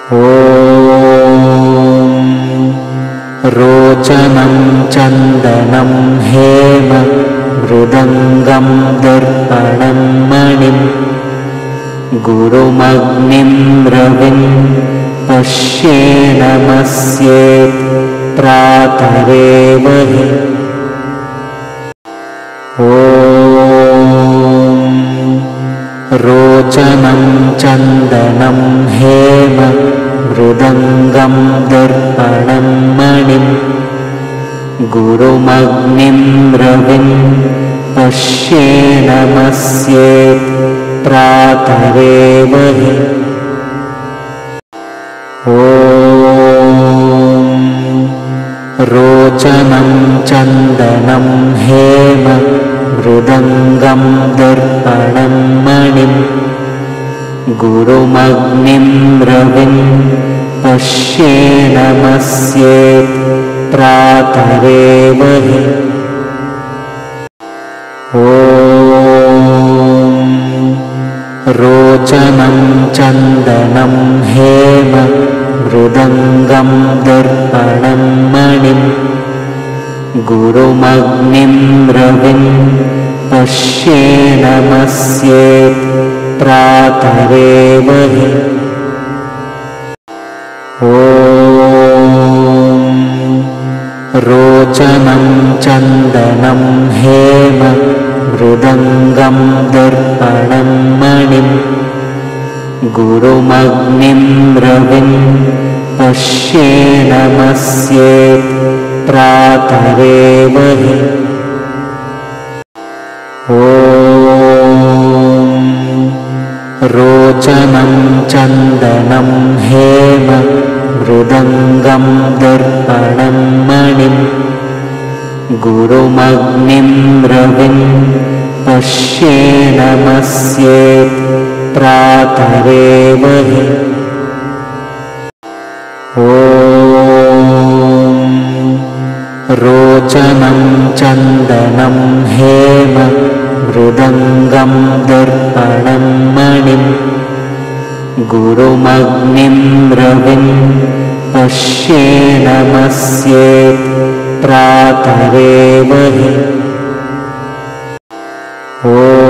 ॐ रोचनं चन्दनं हेम मृदङ्गं दर्पणं मणिं गुरुमग्निं रविं पश्येन्नमस्येत् प्रातरेव हि। ॐ रोचनं चन्दनं हेम मृदङ्गं दर्पणं मणिं गुरुमग्निं रविं पश्येन्नमस्येत् प्रातरेव हि। ॐ रोचनं चन्दनं हेम मृदङ्गं दर्पणं मणिं गुरुमग्निं रविं पश्येन्नमस्येत् प्रातरेव हि। ॐ रोचनं चन्दनं हेम मृदङ्गं दर्पणं मणिं गुरुमग्निं रविं पश्येन्नमस्येत् प्रातरेव हि। ॐ रोचनं चन्दनं हेम मृदङ्गं दर्पणं मणिं गुरुमग्निं रविं पश्येन्नमस्येत् प्रातरेव हि। ॐ रोचनं चन्दनं हेम मृदङ्गं दर्पणं मणिं गुरुमग्निं रविं पश्येन्नमस्येत् प्रातरेव हि। ॐ रोचनं चन्दनं हेम मृदङ्गं दर्पणं मणिं गुरुमग्निं रविं पश्येन्नमस्येत् प्रातरेव हि। ॐ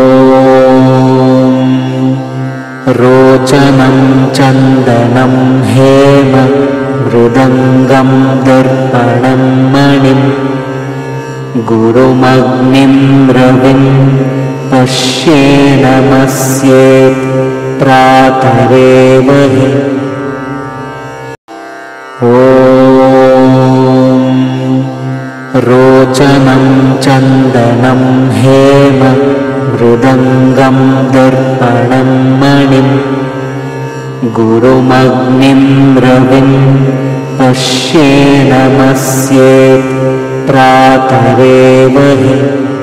रोचनं चन्दनं हेम मृदङ्गं दर्पणं मणिं गुरुमग्निं रविं पश्येन्नमस्येत् प्रातरेव हि। ॐ रोचनं चन्दनं हेम मृदङ्गं दर्पणं मणिं गुरुमग्निं रविं पश्येन्नमस्येत् प्रातरेव हि।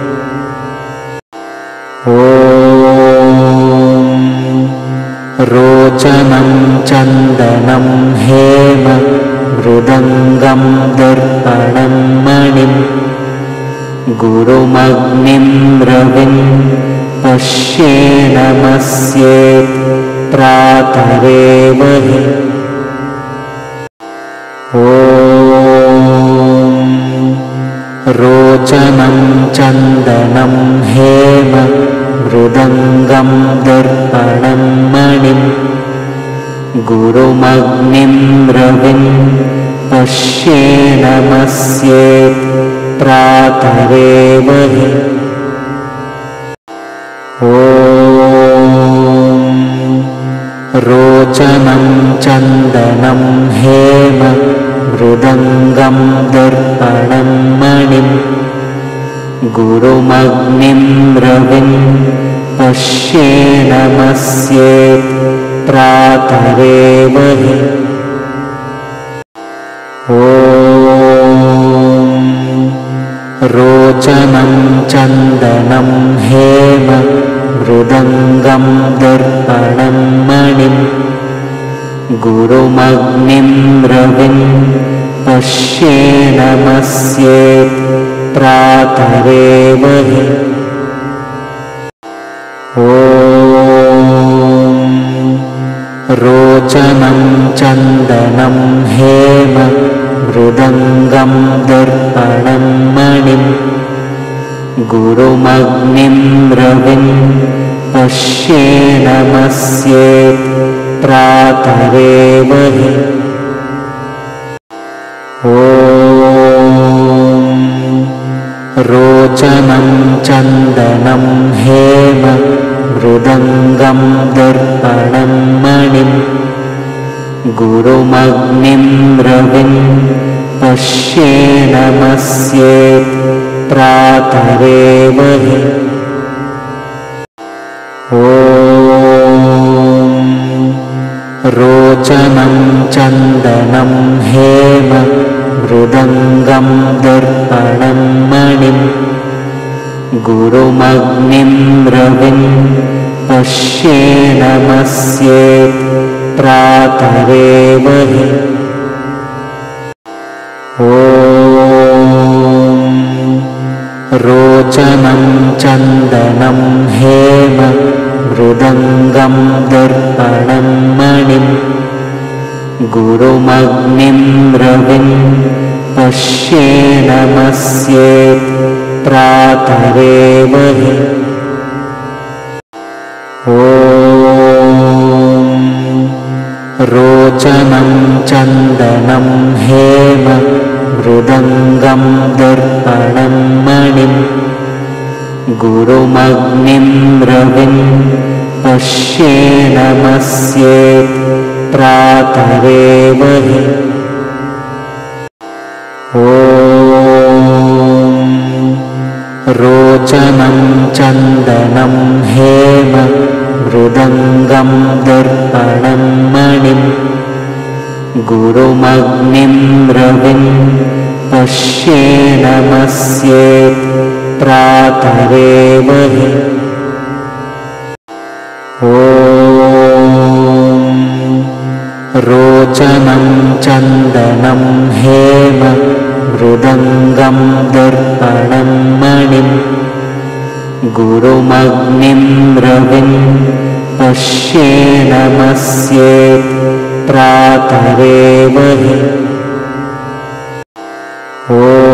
ॐ रोचनं चन्दनं हेम मृदङ्गं दर्पणं मणिं गुरुमग्निं रविं पश्येन्नमस्येत् प्रातरेव हि। ॐ रोचनं चन्दनं हेम मृदङ्गं दर्पणं मणिं गुरुमग्निं रविं पश्येन्नमस्येत् प्रातरेव हि। ॐ रोचनं चन्दनं हेम मृदङ्गं दर्पणं मणिं गुरुमग्निं रविं पश्येन्नमस्येत् प्रातरेव हि। ॐ रोचनं चन्दनं हेम मृदङ्गं दर्पणं मणिं गुरुमग्निं रविं पश्येन्नमस्येत् प्रातरेव हि। ॐ रोचनं चन्दनं हेम मृदङ्गं दर्पणं मणिं गुरुमग्निं रविं पश्येन्नमस्येत् प्रातरेव हि। ॐ रोचनं चन्दनं हेम मृदङ्गं दर्पणं मणिं गुरुमग्निं रविं पश्येन्नमस्येत् प्रातरेव हि। ॐ रोचनं चन्दनं हेम मृदङ्गं दर्पणं मणिं गुरुमग्निं रविं पश्येन्नमस्येत् प्रातरेव हि। ॐ रोचनं चन्दनं हेम मृदङ्गं दर्पणं मणिं गुरुमग्निं रविं पश्येन्नमस्येत् प्रातरेव हि। ॐ रोचनं चन्दनं हेम मृदङ्गं दर्पणं मणिं गुरुमग्निं रविं पश्येन्नमस्येत् प्रातरेव हि। ॐ रोचनं चन्दनं हेम मृदङ्गं दर्पणं मणिं गुरुमग्निं रविं पश्येन्नमस्येत् प्रातरेव हि। ॐ रोचनं चन्दनं हेम मृदङ्गं दर्पणं मणिं गुरुमग्निं रविं पश्येन्नमस्येत् प्रातरेव हि। ॐ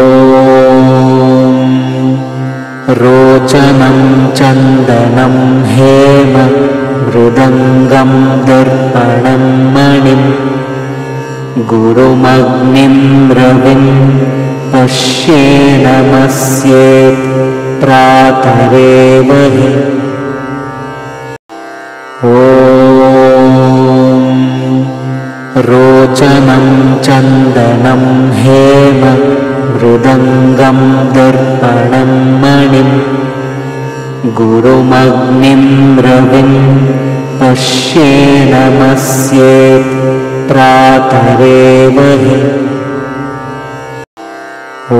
रोचनं चन्दनं हेम मृदङ्गं दर्पणं मणिं गुरुमग्निं रविं पश्येन्नमस्येत् प्रातरेव हि। ॐ रोचनं चन्दनं हेम मृदङ्गं दर्पणं मणिं गुरुमग्निं रविं पश्येन्नमस्येत् प्रातरेव हि। ॐ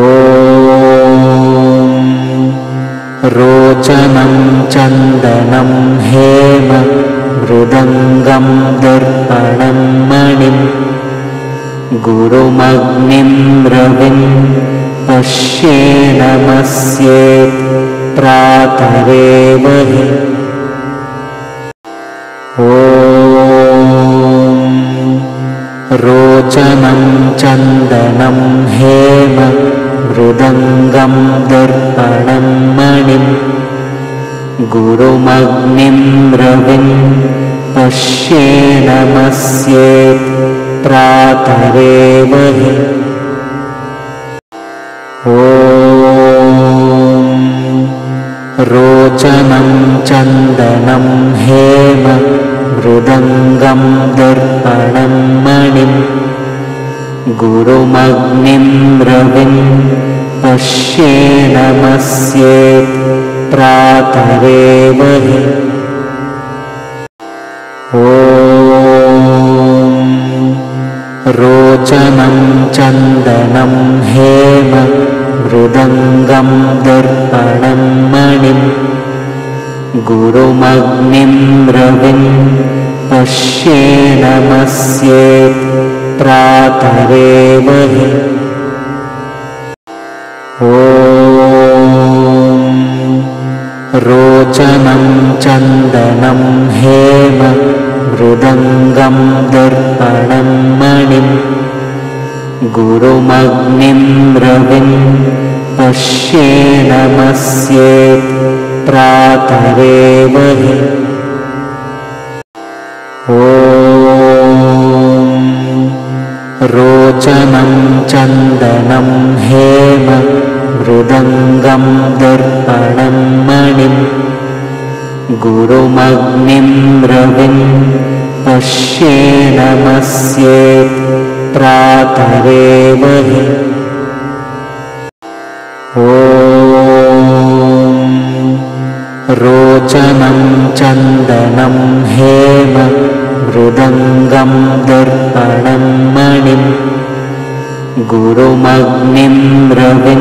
रोचनं चन्दनं हेम मृदङ्गं दर्पणं मणिं गुरुमग्निं रविं पश्येन्नमस्येत् प्रातरेव हि। ॐ रोचनं चन्दनं हेम मृदङ्गं दर्पणं मणिं गुरुमग्निं रविं पश्येन्नमस्येत् प्रातरेव हि। ॐ रोचनं चन्दनं हेम मृदङ्गं दर्पणं मणिं गुरुमग्निं रविं पश्येन्नमस्येत् प्रातरेव हि। ॐ रोचनं चन्दनं हेम मृदङ्गं दर्पणं मणिं गुरुमग्निं रविं पश्येन्नमस्येत् प्रातरेव हि। ॐ रोचनं चन्दनं हेम मृदङ्गं दर्पणं मणिं गुरुमग्निं रविं पश्येन्नमस्येत् प्रातरेव हि। ॐ रोचनं चन्दनं हेम मृदङ्गं दर्पणं मणिं गुरुमग्निं रविं पश्येन्नमस्येत् प्रातरेव हि। ॐ रोचनं चन्दनं हेम मृदङ्गं दर्पणं मणिं गुरुमग्निं रविं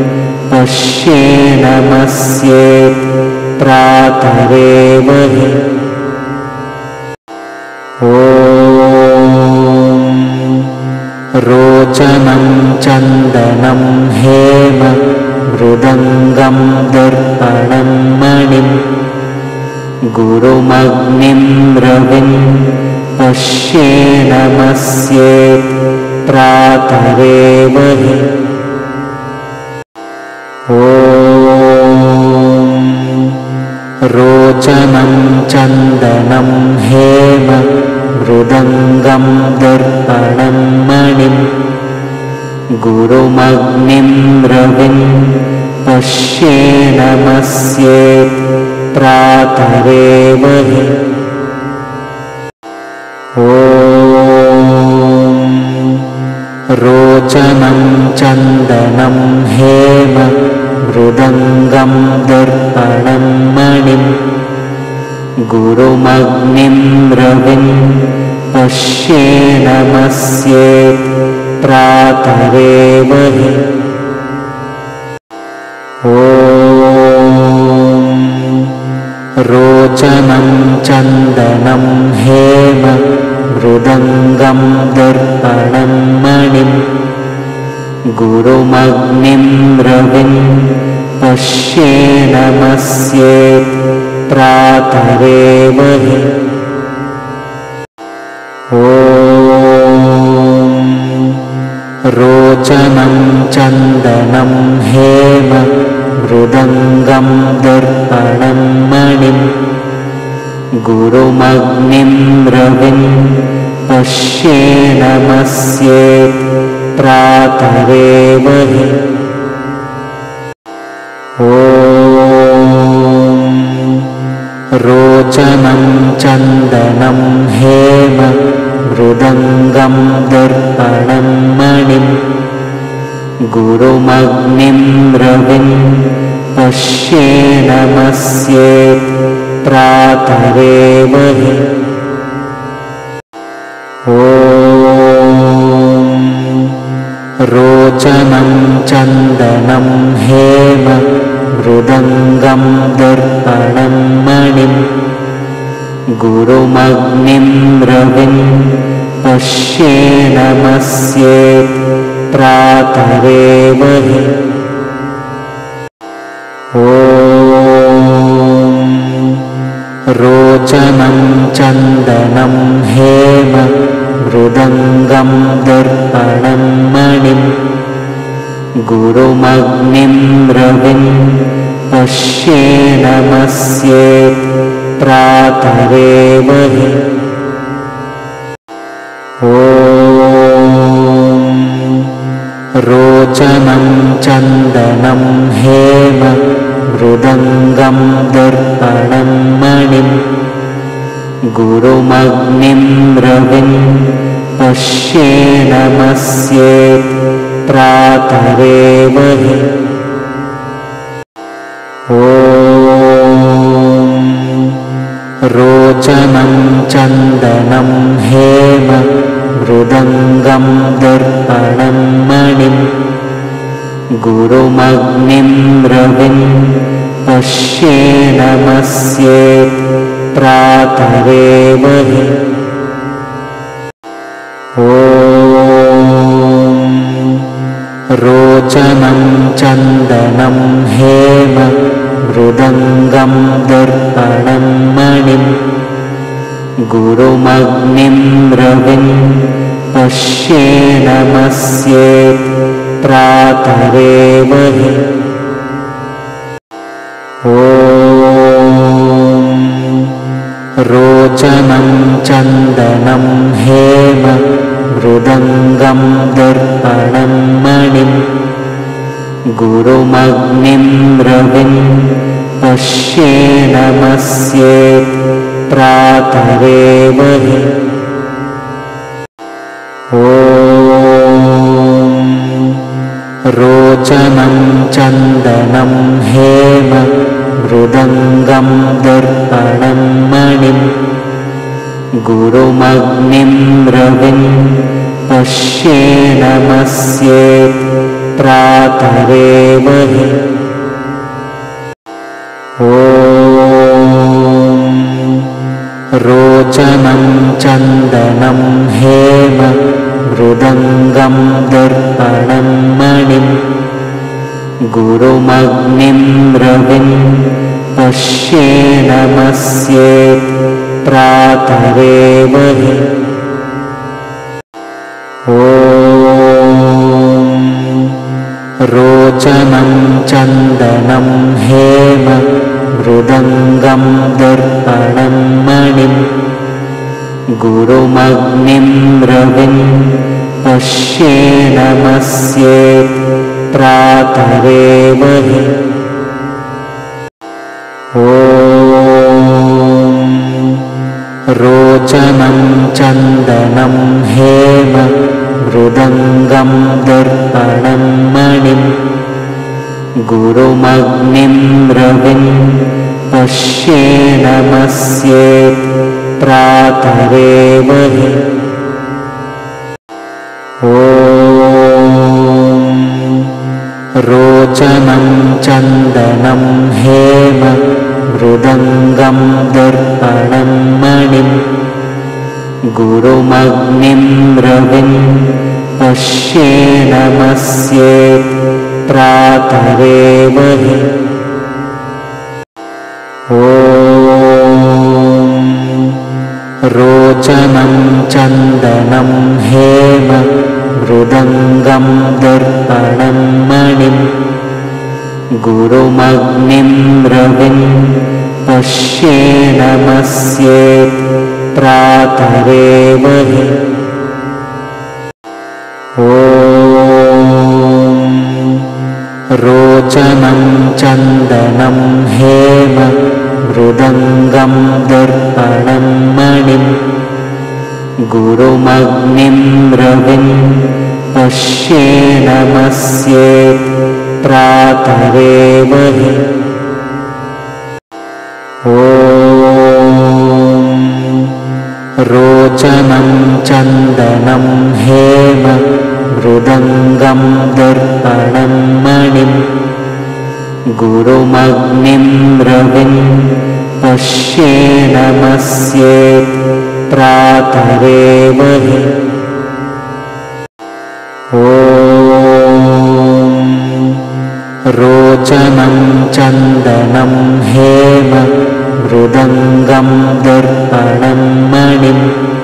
पश्येन्नमस्येत् प्रातरेव हि। ॐ रोचनं चन्दनं हेम मृदङ्गं दर्पणं मणिं गुरुमग्निं रविं पश्येन्नमस्येत् प्रातरेव हि। ॐ रोचनं चन्दनं हेम मृदङ्गं दर्पणं मणिं गुरुमग्निं रविं पश्येन्नमस्येत् प्रातरेव हि। ॐ रोचनं चन्दनं हेम मृदङ्गं दर्पणं मणिं गुरुमग्निं रविं पश्येन्नमस्येत् प्रातरेव हि। ॐ रोचनं चन्दनं हेम मृदङ्गं दर्पणं मणिं गुरुमग्निं रविं पश्येन्नमस्येत् प्रातरेव हि। ॐ रोचनं चन्दनं हेम मृदङ्गं दर्पणं मणिं गुरुमग्निं रविं पश्येन्नमस्येत् प्रातरेव हि। ॐ रोचनं चन्दनं हेम मृदङ्गं दर्पणं मणिं गुरुमग्निं रविं पश्येन्नमस्येत् प्रातरेव हि। ॐ रोचनं चन्दनं हेम मृदङ्गं दर्पणं मणिं गुरुमग्निं रविं पश्येन्नमस्येत् प्रातरेव हि। ॐ रोचनं चन्दनं हेम मृदङ्गं दर्पणं मणिं गुरुमग्निं रविं पश्येन्नमस्येत् प्रातरेव हि। ॐ रोचनं चन्दनं हेम मृदङ्गं दर्पणं मणिं गुरुमग्निं रविं पश्येन्नमस्येत् प्रातरेव हि। ॐ रोचनं चन्दनं हेम मृदङ्गं दर्पणं मणिं गुरुमग्निं रविं पश्येन्नमस्येत् प्रातरेव हि। ॐ रोचनं चन्दनं हेम मृदङ्गं दर्पणं मणिं गुरुमग्निं रविं पश्येन्नमस्येत् प्रातरेव हि। ॐ रोचनं चन्दनं हेम मृदङ्गं दर्पणं मणिं गुरुमग्निं रविं पश्येन्नमस्येत् प्रातरेव हि। ॐ रोचनं चन्दनं हेम मृदङ्गं दर्पणं मणिं गुरुमग्निं रविं पश्येन्नमस्येत् प्रातरेव हि। ॐ रोचनं चन्दनं हेम मृदङ्गं दर्पणं मणिं गुरुमग्निं रविं पश्येन्नमस्येत् प्रातरेव हि। ॐ रोचनं चन्दनं हेम मृदङ्गं दर्पणं मणिं गुरुमग्निं रविं पश्येन्नमस्येत् प्रातरेव हि। ॐ रोचनं चन्दनं हेम मृदङ्गं दर्पणं मणिं गुरुमग्निं रविं पश्येन्नमस्येत् प्रातरेव हि। ॐ रोचनं चन्दनं हेम मृदङ्गं दर्पणं मणिं गुरुमग्निं रविं पश्येन्नमस्येत् प्रातरेव हि। ॐ रोचनं चन्दनं हेम मृदङ्गं दर्पणं मणिं गुरुमग्निं रविं पश्येन्नमस्येत् प्रातरेव हि। ॐ रोचनं चन्दनं हेम मृदङ्गं दर्पणं मणिं गुरुमग्निं रविं पश्येन्नमस्येत् प्रातरेव हि। ॐ रोचनं चन्दनं हेम मृदङ्गं दर्पणं मणिं गुरुमग्निं रविं पश्येन्नमस्येत् प्रातरेव हि। ॐ रोचनं चन्दनं हेम मृदङ्गं दर्पणं मणिं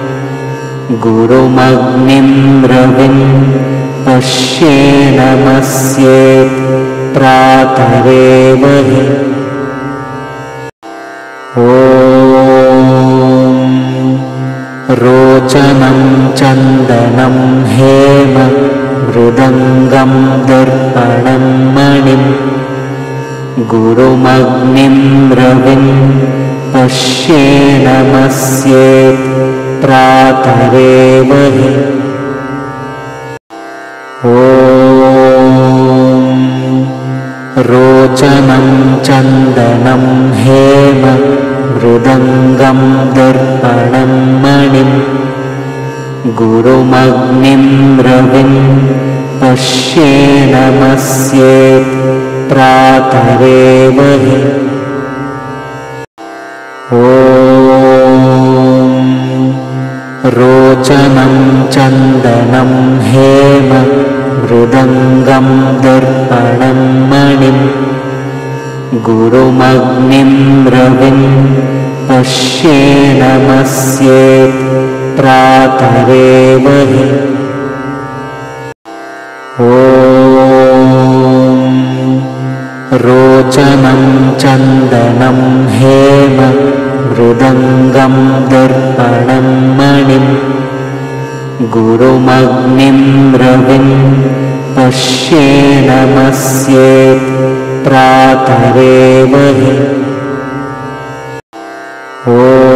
गुरुमग्निं रविं पश्येन्नमस्येत् प्रातरेव हि। ॐ रोचनं चन्दनं हेम मृदङ्गं दर्पणं मणिं गुरुमग्निं रविं पश्येन्नमस्येत् प्रातरेव हि। ॐ रोचनं चन्दनं हेम मृदङ्गं दर्पणं मणिं गुरुमग्निं रविं पश्येन्नमस्येत् प्रातरेव हि। ॐ रोचनं चन्दनं हेम मृदङ्गं दर्पणं मणिं गुरुमग्निं रविं पश्येन्नमस्येत् प्रातरेव हि। ॐ रोचनं चन्दनं हेम मृदङ्गं दर्पणं मणिं गुरुमग्निं रविं पश्येन्नमस्येत् प्रातरेव हि। ॐ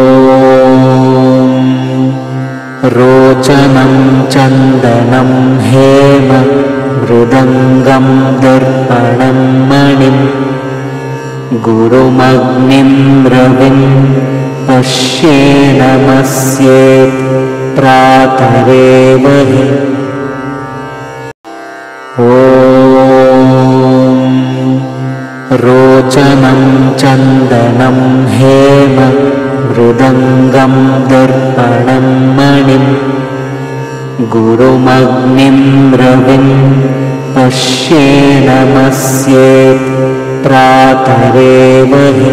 रोचनं चन्दनं हेम मृदङ्गं दर्पणं मणिं गुरुमग्निं रविं पश्येन्नमस्येत् प्रातरेव हि। ॐ रोचनं चन्दनं हेम मृदङ्गं दर्पणं मणिं गुरुमग्निं रविं पश्येन्नमस्येत् प्रातरेव हि।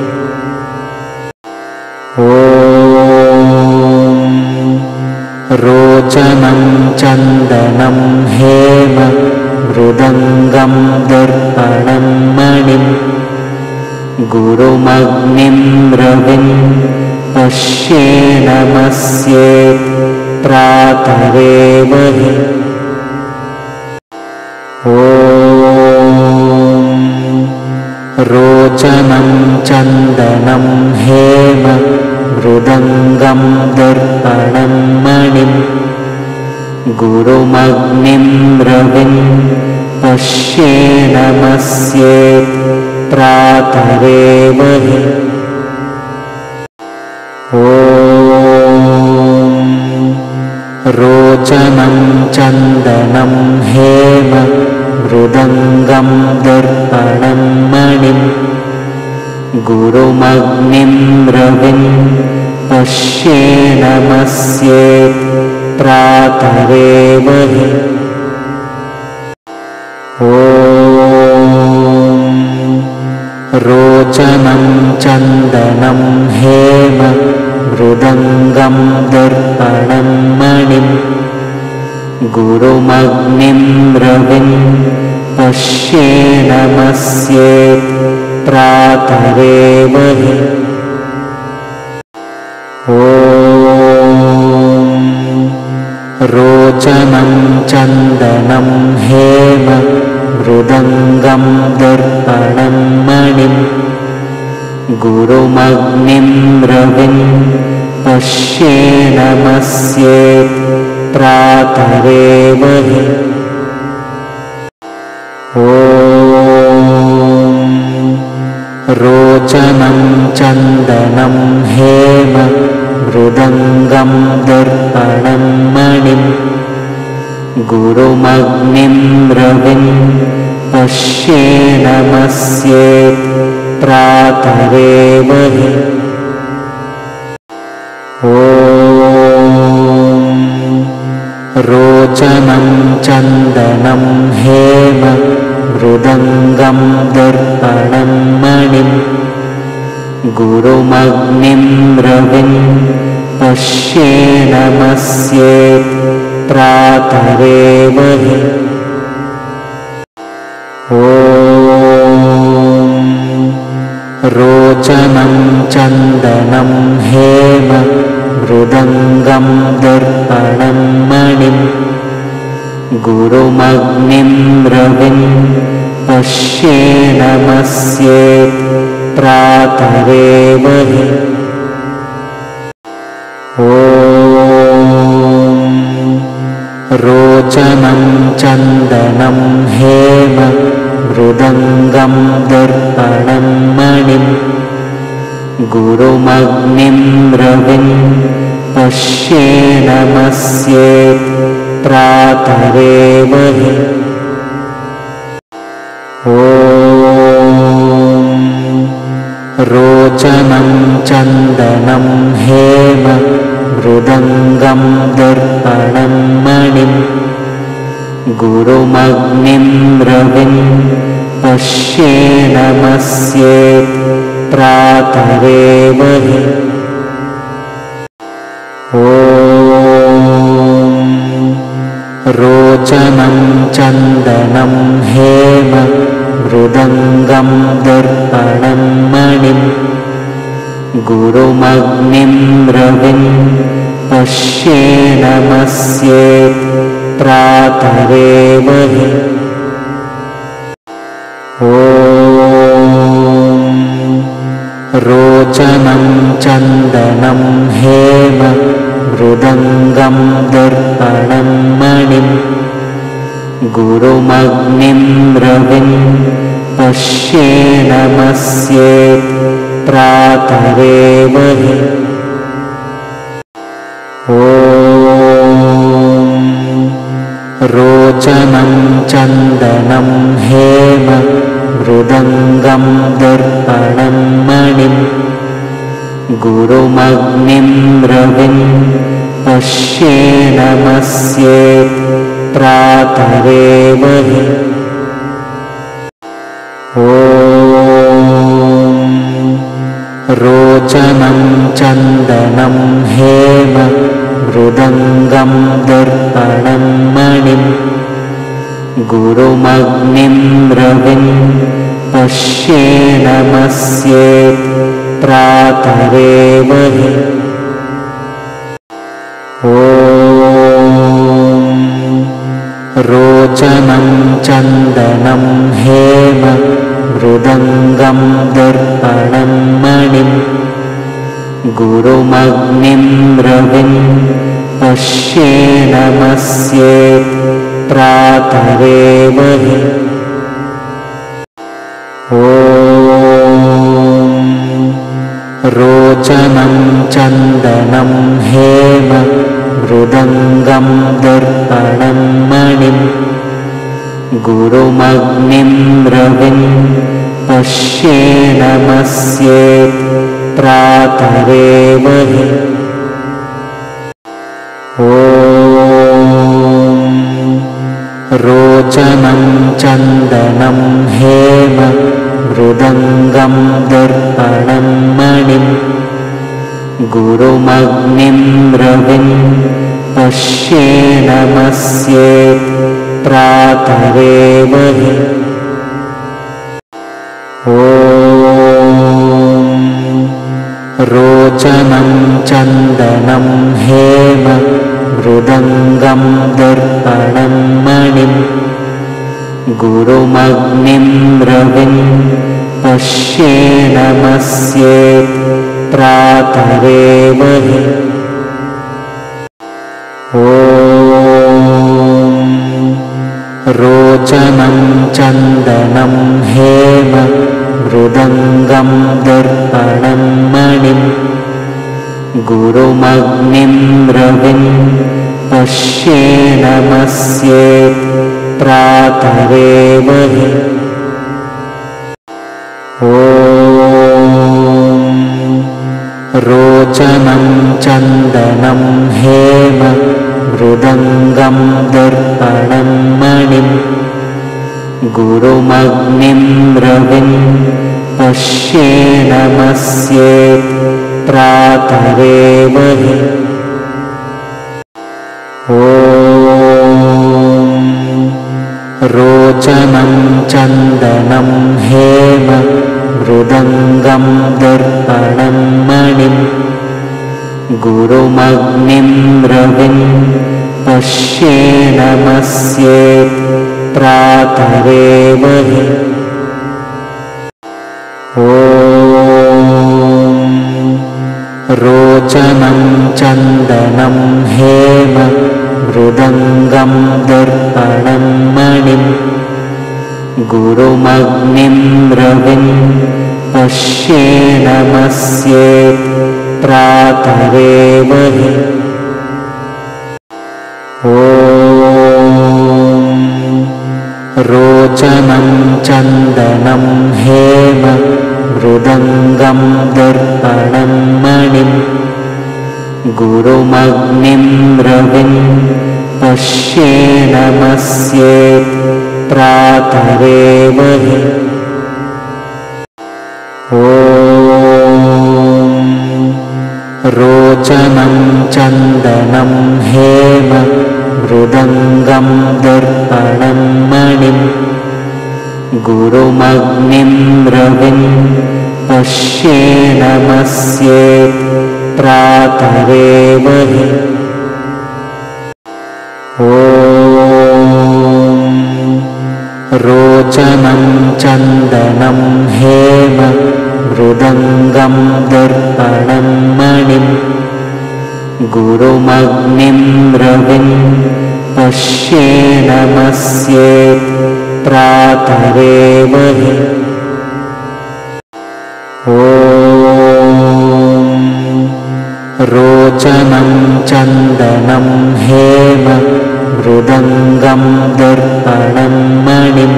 ॐ रोचनं चन्दनं हेम मृदङ्गं दर्पणं मणिं गुरुमग्निं रविं पश्येन्नमस्येत् प्रातरेव हि। ॐ रोचनं चन्दनं हेम मृदङ्गं दर्पणं मणिं गुरुमग्निं रविं पश्येन्नमस्येत् प्रातरेव हि। ॐ रोचनं चन्दनं हेम मृदङ्गं दर्पणं मणिं गुरुमग्निं रविं पश्येन्नमस्येत् प्रातरेव हि। ॐ रोचनं चन्दनं हेम मृदङ्गं दर्पणं मणिं गुरुमग्निं रविं पश्येन्नमस्येत् प्रातरेव हि। ॐ रोचनं चन्दनं हेम मृदङ्गं दर्पणं मणिं गुरुमग्निं रविं पश्येन्नमस्येत् प्रातरेव हि। ॐ रोचनं चन्दनं हेम मृदङ्गं दर्पणं मणिं गुरुमग्निं रविं पश्येन्नमस्येत् प्रातरेव हि। ॐ रोचनं चन्दनं हेम मृदङ्गं दर्पणं मणिं गुरुमग्निं रविं पश्येन्नमस्येत् प्रातरेव हि। ॐ रोचनं चन्दनं हेम मृदङ्गं दर्पणं मणिं गुरुमग्निं रविं पश्येन्नमस्येत् प्रातरेव हि। ॐ रोचनं चन्दनं हेम मृदङ्गं दर्पणं मणिं गुरुमग्निं रविं पश्येन्नमस्येत् प्रातरेव हि। ॐ रोचनं चन्दनं हेम मृदङ्गं दर्पणं मणिं गुरुमग्निं रविं पश्येन्नमस्येत् प्रातरेव हि। ॐ रोचनं चन्दनं हेम मृदङ्गं दर्पणं मणिं गुरुमग्निं रविं पश्येन्नमस्येत् प्रातरेव हि। ॐ रोचनं चन्दनं हेम मृदङ्गं दर्पणं मणिं गुरुमग्निं रविं पश्येन्नमस्येत् प्रातरेव हि। ॐ रोचनं चन्दनं हेम मृदङ्गं दर्पणं मणिं गुरुमग्निं रविं पश्येन्नमस्येत् प्रातरेव हि। ॐ रोचनं चन्दनं हेम मृदङ्गं दर्पणं मणिं गुरुमग्निं रविं पश्येन्नमस्येत् प्रातरेव हि। ॐ रोचनं चन्दनं हेम मृदङ्गं दर्पणं मणिं गुरुमग्निं रविं पश्येन्नमस्येत् प्रातरेव हि। ॐ रोचनं चन्दनं हेम मृदङ्गं दर्पणं मणिं गुरुमग्निं रविं पश्येन्नमस्येत् प्रातरेव हि। ॐ रोचनं चन्दनं हेम मृदङ्गं दर्पणं मणिं गुरुमग्निं रविं पश्येन्नमस्येत् प्रातरेव हि। ॐ रोचनं चन्दनं हेम मृदङ्गं दर्पणं मणिं गुरुमग्निं रविं पश्येन्नमस्येत् प्रातरेव हि। ॐ रोचनं चन्दनं हेम मृदङ्गं दर्पणं मणिं गुरुमग्निं रविं पश्येन्नमस्येत् प्रातरेव हि। ॐ रोचनं चन्दनं हेम मृदङ्गं दर्पणं मणिं गुरुमग्निं रविं पश्येन्नमस्येत् प्रातरेव हि। ॐ रोचनं चन्दनं हेम मृदङ्गं दर्पणं मणिं गुरुमग्निं रविं पश्येन्नमस्येत् प्रातरेव हि। ॐ रोचनं चन्दनं हेम मृदङ्गं दर्पणं मणिं गुरुमग्निं रविं पश्येन्नमस्येत् प्रातरेव हि। ॐ रोचनं चन्दनं हेम मृदङ्गं दर्पणं मणिं गुरुमग्निं रविं पश्येन्नमस्येत् प्रातरेव हि। ॐ रोचनं चन्दनं हेम मृदङ्गं दर्पणं मणिं गुरुमग्निं रविं पश्येन्नमस्येत् प्रातरेव हि। ॐ रोचनं चन्दनं हेम मृदङ्गं दर्पणं मणिं गुरुमग्निं रविं पश्येन्नमस्येत् प्रातरेव हि। ॐ रोचनं चन्दनं हेम मृदङ्गं दर्पणं मणिं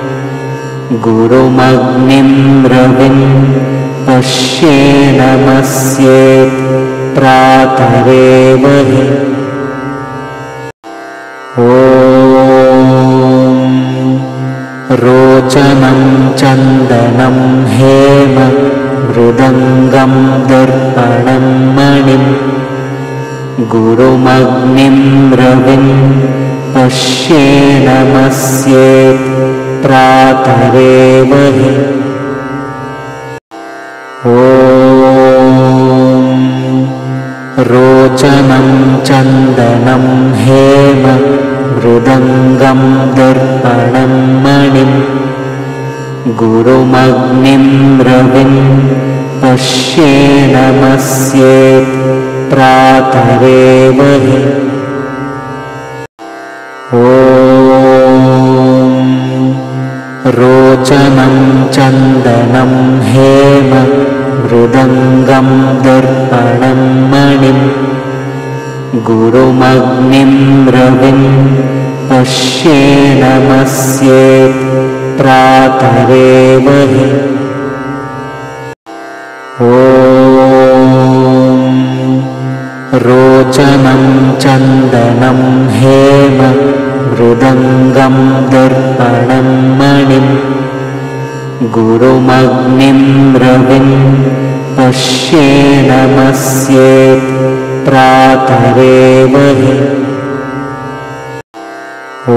गुरुमग्निं रविं पश्येन्नमस्येत् प्रातरेव हि। ॐ रोचनं चन्दनं हेम मृदङ्गं दर्पणं मणिं गुरुमग्निं रविं पश्येन्नमस्येत् प्रातरेव हि। ॐ रोचनं चन्दनं हेम मृदङ्गं दर्पणं मणिं गुरुमग्निं रविं पश्येन्नमस्येत् प्रातरेव हि। ॐ रोचनं चन्दनं हेम मृदङ्गं दर्पणं मणिं गुरुमग्निं रविं पश्येन्नमस्येत् प्रातरेव हि। ॐ रोचनं चन्दनं हेम मृदङ्गं दर्पणं मणिं गुरुमग्निं रविं पश्येन्नमस्येत् प्रातरेव हि। ॐ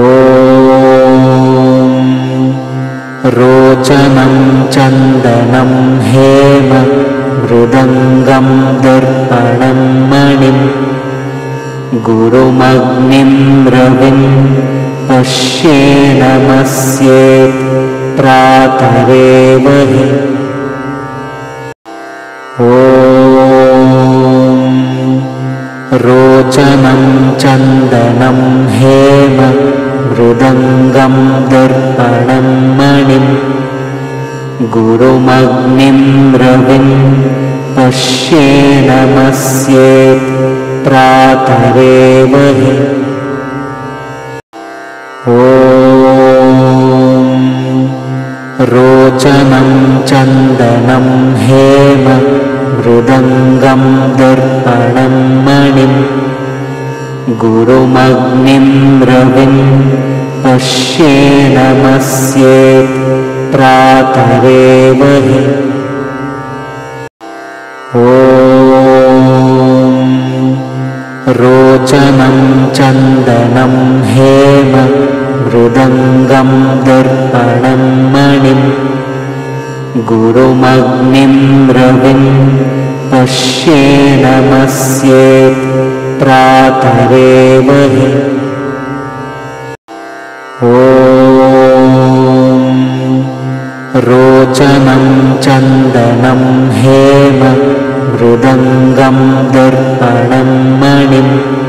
रोचनं चन्दनं हेम मृदङ्गं दर्पणं मणिं गुरुमग्निं रविं पश्येन्नमस्येत् प्रातरेव हि। ॐ रोचनं चन्दनं हेम मृदङ्गं दर्पणं मणिं गुरुमग्निं रविं पश्येन्नमस्येत् प्रातरेव हि। ॐ रोचनं चन्दनं हेम मृदङ्गं दर्पणं मणिं गुरुमग्निं रविं पश्येन्नमस्येत् प्रातरेव हि। ॐ रोचनं चन्दनं हेम मृदङ्गं दर्पणं मणिं गुरुमग्निं रविं पश्येन्नमस्येत् प्रातरेव हि। ॐ रोचनं चन्दनं हेम मृदङ्गं दर्पणं मणिं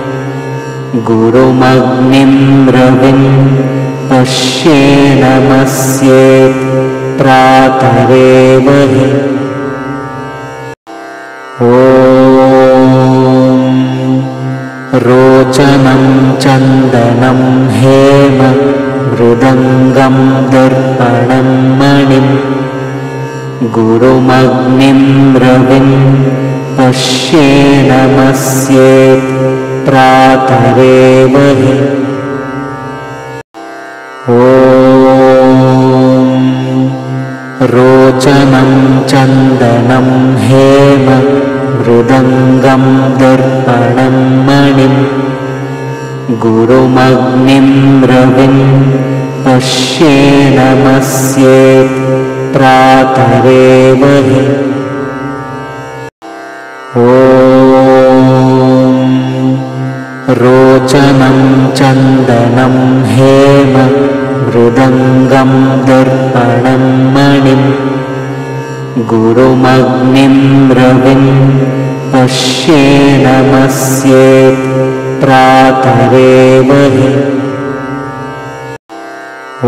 गुरुमग्निं रविं पश्येन्नमस्येत् प्रातरेव हि। ॐ रोचनं चन्दनं हेम मृदङ्गं दर्पणं मणिं गुरुमग्निं रविं पश्येन्नमस्येत् प्रातरेव हि। ॐ रोचनं चन्दनं हेम मृदङ्गं दर्पणं मणिं गुरुमग्निं रविं पश्येन्नमस्येत् प्रातरेव हि। ॐ रोचनं चन्दनं हेम मृदङ्गं दर्पणं मणिं गुरुमग्निं रविं पश्येन्नमस्येत् प्रातरेव हि। ॐ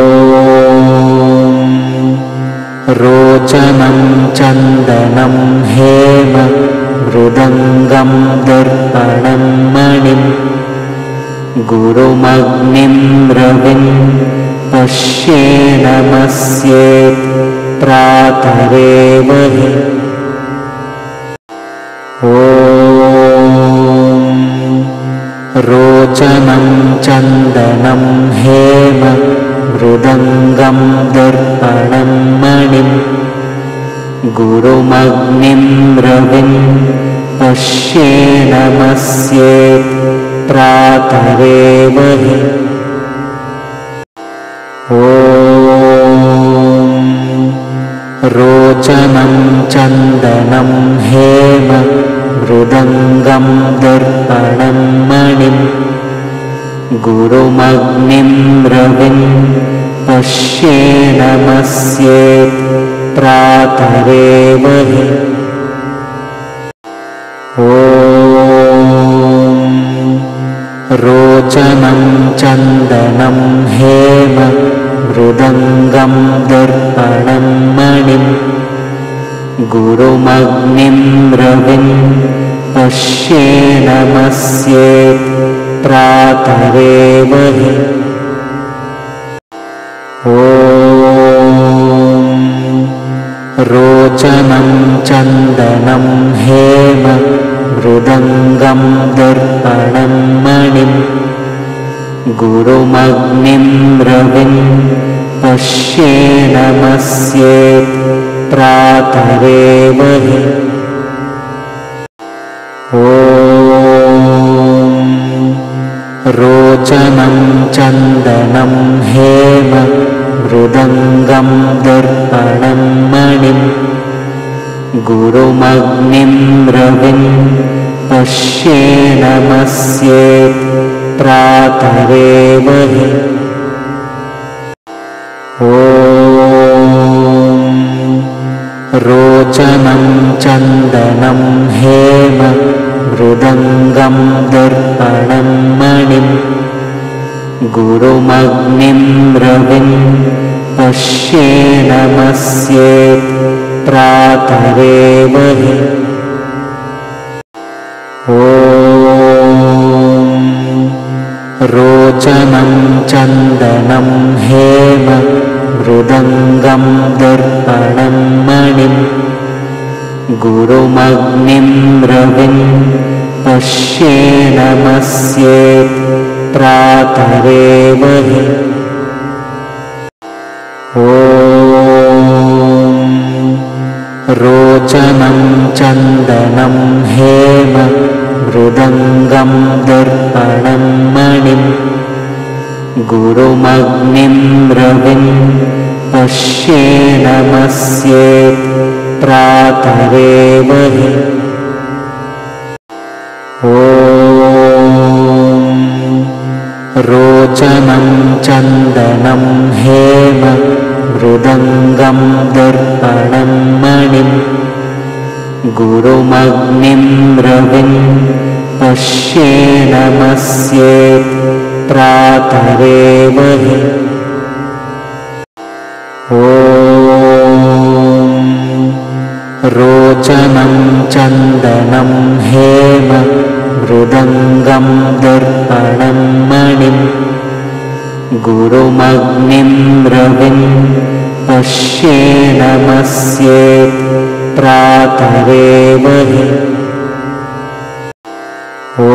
रोचनं चन्दनं हेम मृदङ्गं दर्पणं मणिं गुरुमग्निं रविं पश्येन्नमस्येत् प्रातरेव हि। ॐ रोचनं चन्दनं हेम मृदङ्गं दर्पणं मणिं गुरुमग्निं रविं पश्येन्नमस्येत् प्रातरेव हि। ॐ रोचनं चन्दनं हेम मृदङ्गं दर्पणं मणिं गुरुमग्निं रविं पश्येन्नमस्येत् प्रातरेव हि। ॐ रोचनं चन्दनं हेम मृदङ्गं दर्पणं मणिं गुरुमग्निं रविं पश्येन्नमस्येत् प्रातरेव हि। ॐ रोचनं चन्दनं हेम मृदङ्गं दर्पणं मणिं गुरुमग्निं रविं पश्येन्नमस्येत् प्रातरेव हि। ॐ रोचनं चन्दनं हेम मृदङ्गं दर्पणं मणिं गुरुमग्निं रविं पश्येन्नमस्येत् प्रातरेव हि। ॐ रोचनं चन्दनं हेम मृदङ्गं दर्पणं मणिं गुरुमग्निं रविं पश्येन्नमस्येत् प्रातरेव हि। ॐ रोचनं चन्दनं हेम मृदङ्गं दर्पणं मणिं गुरुमग्निं रविं पश्येन्नमस्येत् प्रातरेव हि। ॐ रोचनं चन्दनं हेम मृदङ्गं दर्पणं मणिं गुरुमग्निं रविं पश्येन्नमस्येत् प्रातरेव हि। ॐ रोचनं चन्दनं हेम मृदङ्गं दर्पणं मणिं गुरुमग्निं रविं पश्येन्नमस्येत् प्रातरेव हि। ॐ रोचनं चन्दनं हेम मृदङ्गं दर्पणं मणिं गुरुमग्निं रविं पश्येन्नमस्येत् प्रातरेव हि। ॐ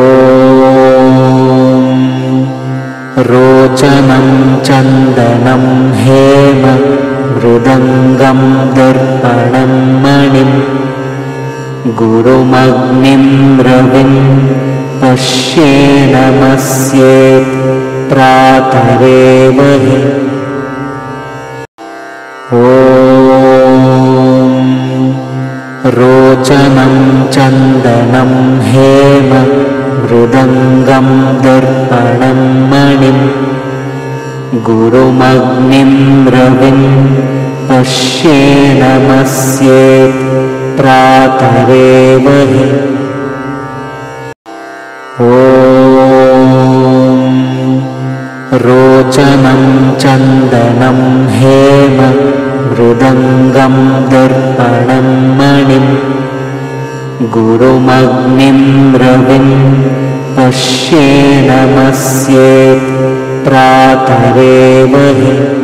रोचनं चन्दनं हेम मृदङ्गं दर्पणं मणिं गुरुमग्निं रविं पश्येन्नमस्येत् प्रातरेव हि। ॐ रोचनं चन्दनं हेम मृदङ्गं दर्पणं मणिं गुरुमग्निं रविं पश्येन्नमस्येत् प्रातरेव हि। ॐ रोचनं चन्दनं हेम मृदङ्गं दर्पणं मणिं गुरुमग्निं रविं पश्येन्नमस्येत् प्रातरेव हि।